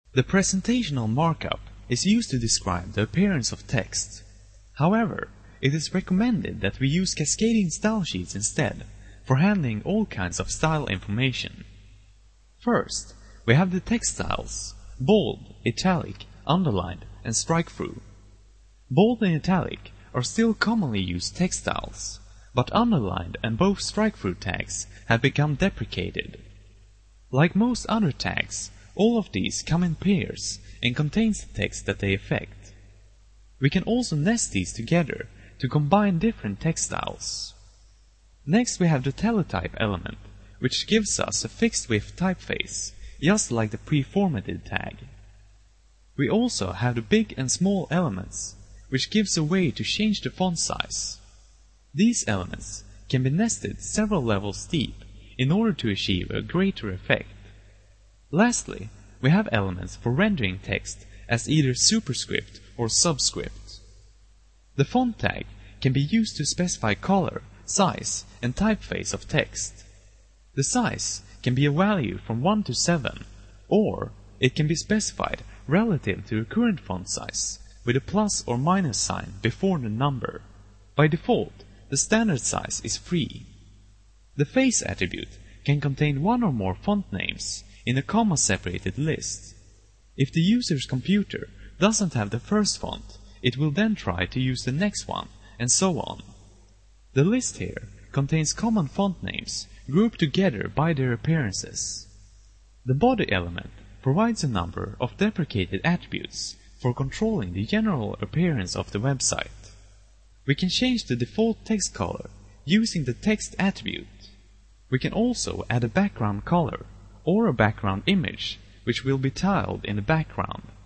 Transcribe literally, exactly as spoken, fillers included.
The presentational markup is used to describe the appearance of text. However, it is recommended that we use cascading style sheets instead for handling all kinds of style information. First, we have the text styles: bold, italic, underlined, and strike-through. Bold and italic are still commonly used text styles, but underlined and both strike-through tags have become deprecated. Like most other tags, all of these come in pairs and contains the text that they affect. We can also nest these together to combine different text styles. Next we have the teletype element, which gives us a fixed width typeface, just like the pre-formatted tag. We also have the big and small elements, which gives a way to change the font size. These elements can be nested several levels deep in order to achieve a greater effect. Lastly, we have elements for rendering text as either superscript or subscript. The font tag can be used to specify color, size, and typeface of text. The size can be a value from one to seven, or it can be specified relative to the current font size, with a plus or minus sign before the number. By default, the standard size is three. The face attribute can contain one or more font names in a comma-separated list. If the user's computer doesn't have the first font, it will then try to use the next one, and so on. The list here contains common font names grouped together by their appearances. The body element provides a number of deprecated attributes for controlling the general appearance of the website. We can change the default text color using the text attribute. We can also add a background color or a background image which will be tiled in the background.